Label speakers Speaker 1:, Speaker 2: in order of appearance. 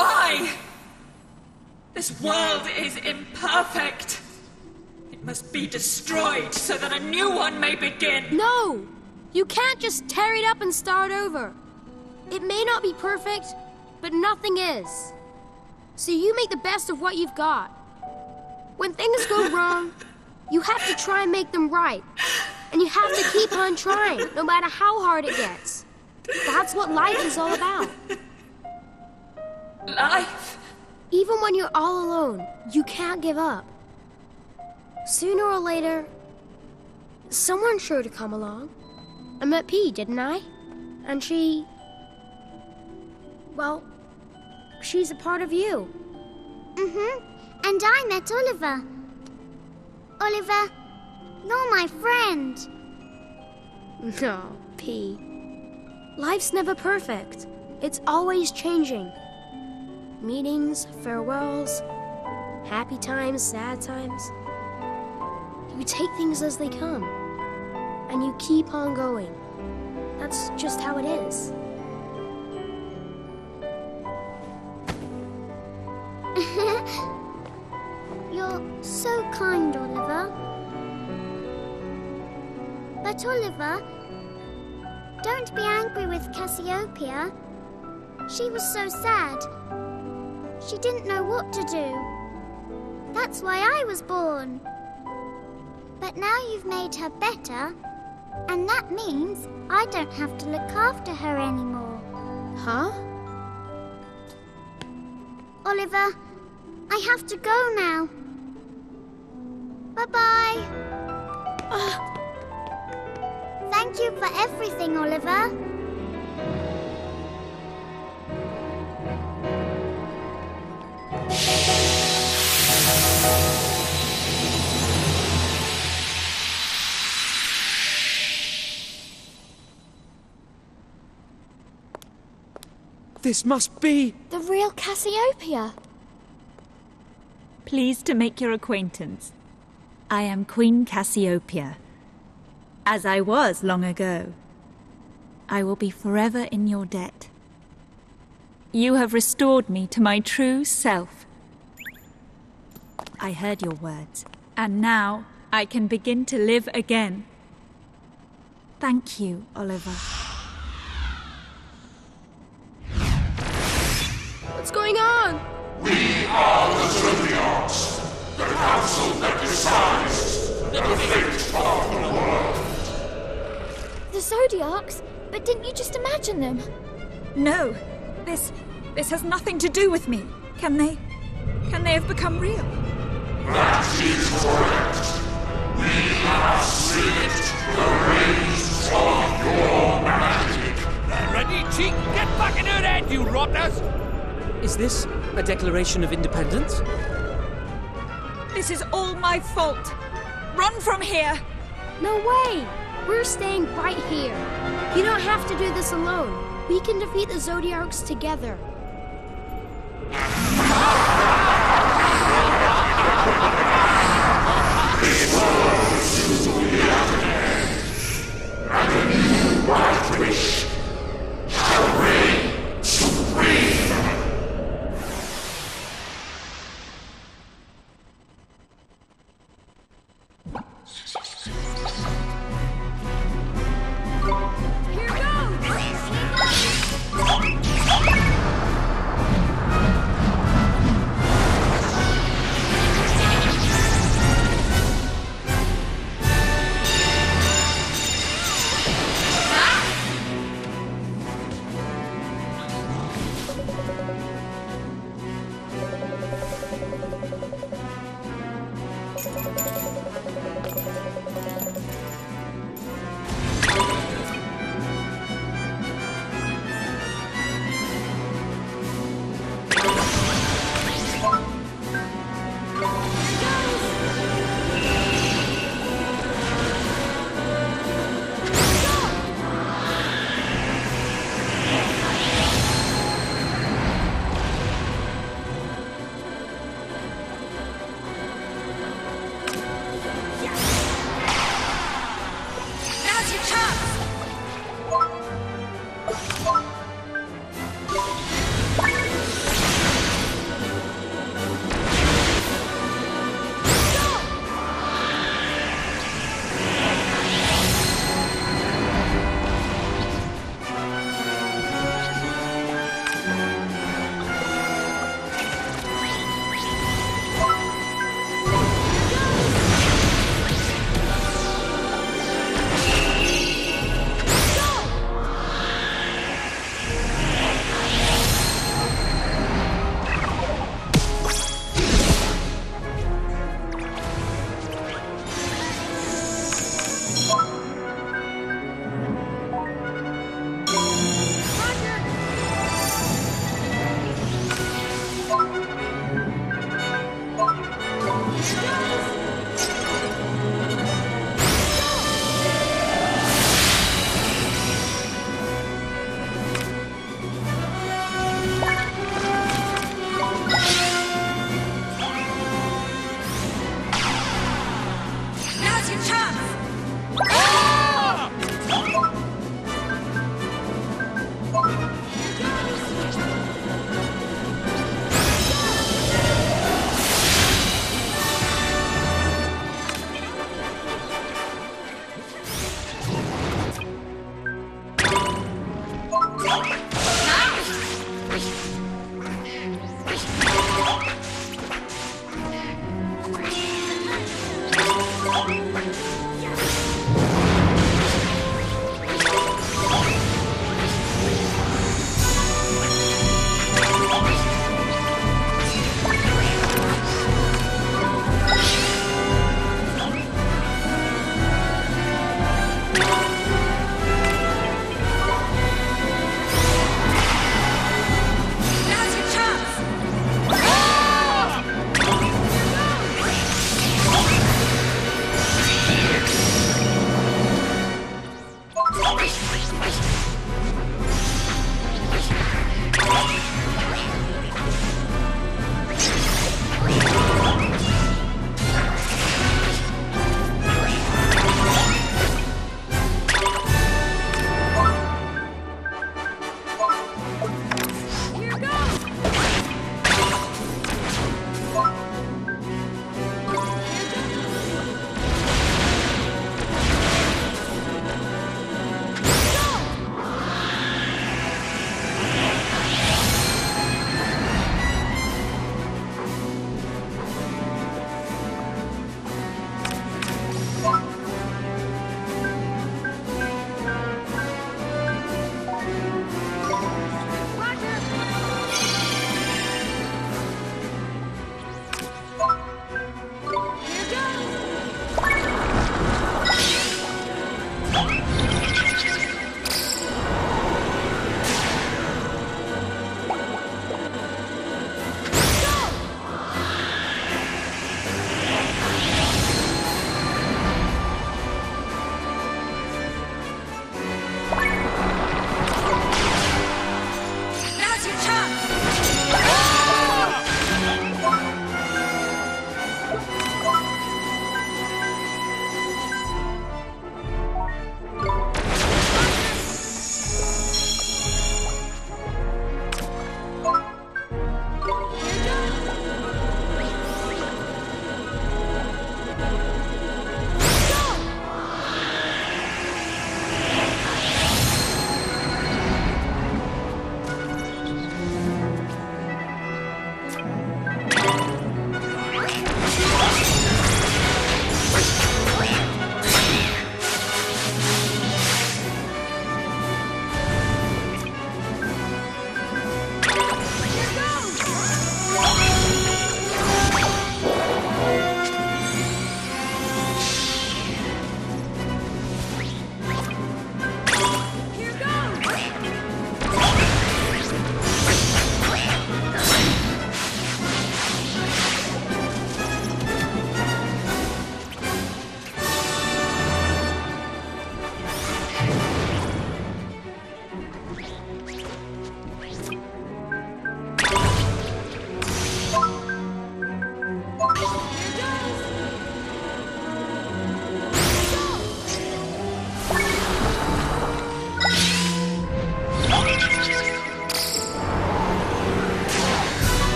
Speaker 1: Why? This world is imperfect. It must be destroyed so that a new one may begin.
Speaker 2: No! You can't just tear it up and start over. It may not be perfect, but nothing is. So you make the best of what you've got. When things go wrong, you have to try and make them right. And you have to keep on trying, no matter how hard it gets. That's what life is all about.
Speaker 1: Life?
Speaker 2: Even when you're all alone, you can't give up. Sooner or later, someone's sure to come along. I met P, didn't I? And she... well, she's a part of you.
Speaker 3: Mm-hmm. And I met Oliver. Oliver, you're my friend.
Speaker 2: No, P. Life's never perfect. It's always changing. Meetings, farewells, happy times, sad times. You take things as they come, and you keep on going. That's just how it is.
Speaker 3: You're so kind, Oliver. But Oliver, don't be angry with Cassiopeia. She was so sad. She didn't know what to do. That's why I was born. But now you've made her better, and that means I don't have to look after her anymore.
Speaker 2: Huh?
Speaker 3: Oliver, I have to go now. Bye-bye. Thank you for everything, Oliver.
Speaker 4: This must be...
Speaker 2: the real Cassiopeia.
Speaker 5: Pleased to make your acquaintance. I am Queen Cassiopeia. As I was long ago. I will be forever in your debt. You have restored me to my true self. I heard your words, and now I can begin to live again. Thank you, Oliver.
Speaker 2: What's going on?
Speaker 6: We are the Zodiarchs, the council that decides the fate of the world.
Speaker 2: The Zodiarchs? But didn't you just imagine them?
Speaker 5: No, this has nothing to do with me. Can they have become real?
Speaker 6: That is correct. We have seen the rays of your magic.
Speaker 7: Ready, cheek? Get back in her head, you rotters!
Speaker 4: Is this a declaration of independence?
Speaker 5: This is all my fault. Run from here!
Speaker 2: No way! We're staying right here. You don't have to do this alone. We can defeat the Zodiarchs together.
Speaker 6: And a new white wish shall reign supreme.
Speaker 2: Here goes!